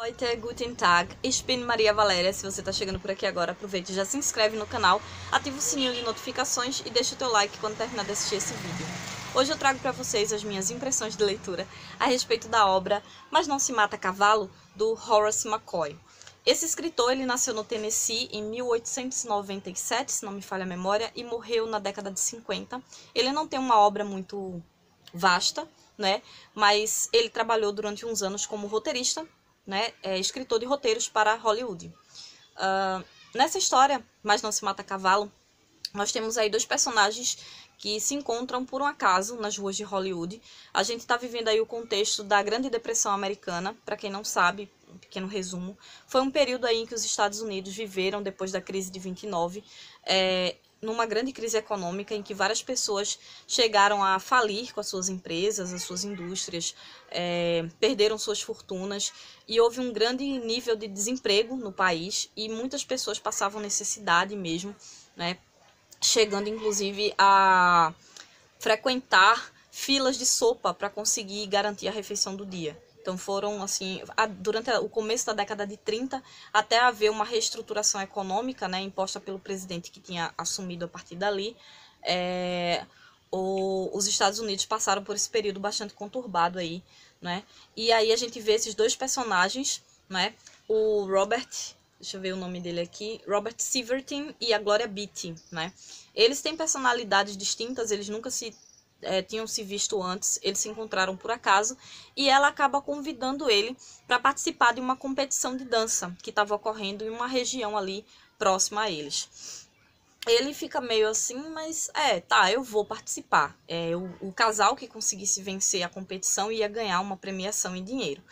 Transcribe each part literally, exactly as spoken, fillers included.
Heute, guten Tag, ich bin Maria Valéria. Se você está chegando por aqui agora, aproveite e já se inscreve no canal, ativa o sininho de notificações e deixa o teu like quando terminar de assistir esse vídeo. Hoje eu trago para vocês as minhas impressões de leitura a respeito da obra Mas Não Se Mata Cavalo, do Horace McCoy. Esse escritor ele nasceu no Tennessee em mil oitocentos e noventa e sete, se não me falha a memória, e morreu na década de cinquenta. Ele não tem uma obra muito vasta, né? Mas ele trabalhou durante uns anos como roteirista, né? É escritor de roteiros para Hollywood. Uh, nessa história, Mas Não Se Mata Cavalo, nós temos aí dois personagens que se encontram por um acaso nas ruas de Hollywood. A gente está vivendo aí o contexto da Grande Depressão Americana. Para quem não sabe, um pequeno resumo, foi um período aí em que os Estados Unidos viveram depois da crise de vinte e nove, é, numa grande crise econômica em que várias pessoas chegaram a falir com as suas empresas, as suas indústrias, é, perderam suas fortunas e houve um grande nível de desemprego no país e muitas pessoas passavam necessidade mesmo, né? Chegando inclusive a frequentar filas de sopa para conseguir garantir a refeição do dia. Então foram assim, durante o começo da década de trinta, até haver uma reestruturação econômica, né, imposta pelo presidente que tinha assumido a partir dali, é, o, os Estados Unidos passaram por esse período bastante conturbado aí, né? E aí a gente vê esses dois personagens, né? O Robert, deixa eu ver o nome dele aqui, Robert Sivertin e a Gloria Beatty, né? Eles têm personalidades distintas, eles nunca se é, tinham se visto antes, eles se encontraram por acaso e ela acaba convidando ele para participar de uma competição de dança que estava ocorrendo em uma região ali próxima a eles. Ele fica meio assim, mas é, tá, eu vou participar. É, o, o casal que conseguisse vencer a competição ia ganhar uma premiação em dinheiro.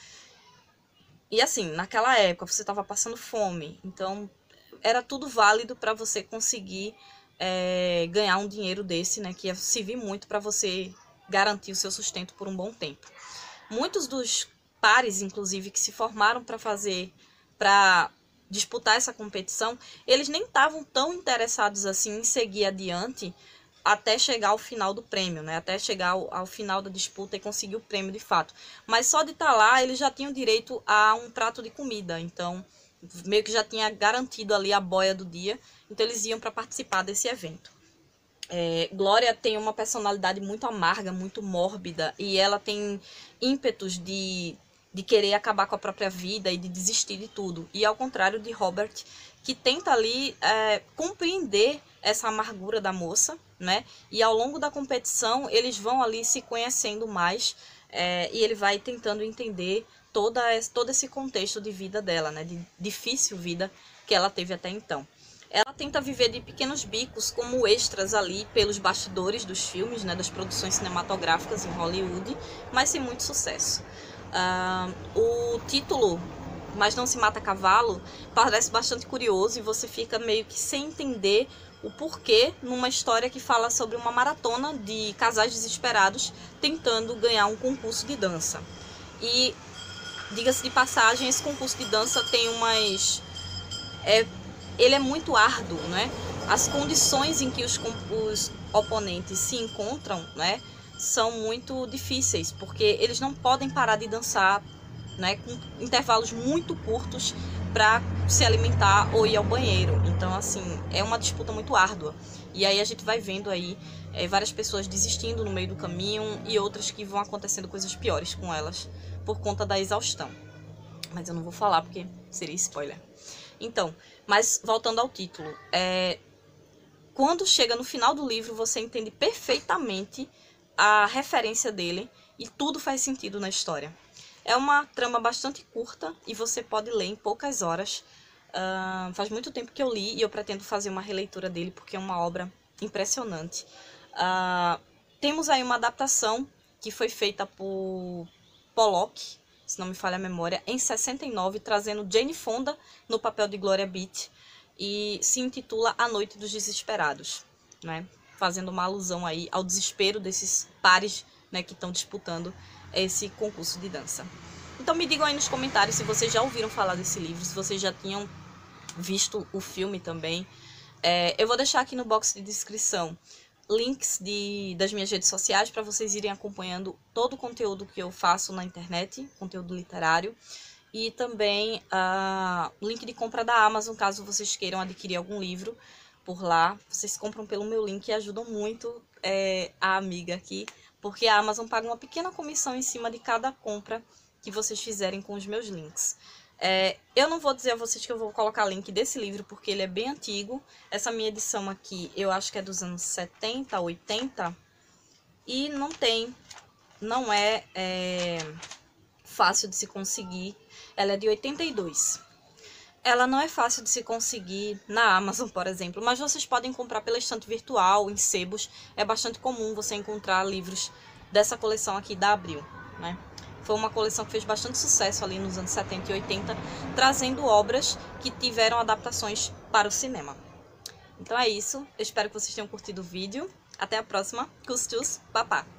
E assim, naquela época você estava passando fome, então era tudo válido para você conseguir é, ganhar um dinheiro desse, né, que ia servir muito para você garantir o seu sustento por um bom tempo. Muitos dos pares, inclusive, que se formaram para fazer, para disputar essa competição, eles nem estavam tão interessados assim em seguir adiante até chegar ao final do prêmio, né? Até chegar ao, ao final da disputa e conseguir o prêmio de fato. Mas só de estar lá, eles já tinham direito a um prato de comida, então meio que já tinha garantido ali a boia do dia, então eles iam para participar desse evento. É, Glória tem uma personalidade muito amarga, muito mórbida, e ela tem ímpetos de, de querer acabar com a própria vida e de desistir de tudo. E ao contrário de Robert, que tenta ali é, compreender essa amargura da moça, né? E ao longo da competição eles vão ali se conhecendo mais é, e ele vai tentando entender toda, todo esse contexto de vida dela, né? De difícil vida que ela teve até então. Ela tenta viver de pequenos bicos como extras ali pelos bastidores dos filmes, né? Das produções cinematográficas em Hollywood, mas sem muito sucesso. Uh, o título Mas Não Se Mata Cavalo parece bastante curioso e você fica meio que sem entender o porquê numa história que fala sobre uma maratona de casais desesperados tentando ganhar um concurso de dança. E, diga-se de passagem, esse concurso de dança tem umas... É, ele é muito árduo, né? As condições em que os, os oponentes se encontram, né, são muito difíceis, porque eles não podem parar de dançar, né, com intervalos muito curtos para se alimentar ou ir ao banheiro. Então, assim, é uma disputa muito árdua. E aí a gente vai vendo aí é, várias pessoas desistindo no meio do caminho e outras que vão acontecendo coisas piores com elas por conta da exaustão. Mas eu não vou falar porque seria spoiler. Então, mas voltando ao título, é, quando chega no final do livro você entende perfeitamente a referência dele e tudo faz sentido na história. É uma trama bastante curta e você pode ler em poucas horas. Uh, faz muito tempo que eu li e eu pretendo fazer uma releitura dele porque é uma obra impressionante. Uh, temos aí uma adaptação que foi feita por Pollock, se não me falha a memória, em sessenta e nove, trazendo Jane Fonda no papel de Gloria Beatty e se intitula A Noite dos Desesperados, né? Fazendo uma alusão aí ao desespero desses pares, né, que estão disputando esse concurso de dança. Então me digam aí nos comentários se vocês já ouviram falar desse livro, se vocês já tinham visto o filme também. É, eu vou deixar aqui no box de descrição links de, das minhas redes sociais para vocês irem acompanhando todo o conteúdo que eu faço na internet, conteúdo literário. e também uh, o link de compra da Amazon, caso vocês queiram adquirir algum livro por lá. Vocês compram pelo meu link e ajudam muito é, a amiga aqui, porque a Amazon paga uma pequena comissão em cima de cada compra que vocês fizerem com os meus links. É, eu não vou dizer a vocês que eu vou colocar link desse livro, porque ele é bem antigo. Essa minha edição aqui, eu acho que é dos anos setenta, oitenta, e não tem, não é, é fácil de se conseguir. Ela é de oitenta e dois. Ela não é fácil de se conseguir na Amazon, por exemplo, mas vocês podem comprar pela estante virtual, em sebos. É bastante comum você encontrar livros dessa coleção aqui da Abril, né? Foi uma coleção que fez bastante sucesso ali nos anos setenta e oitenta, trazendo obras que tiveram adaptações para o cinema. Então é isso, eu espero que vocês tenham curtido o vídeo. Até a próxima. Custos, papá!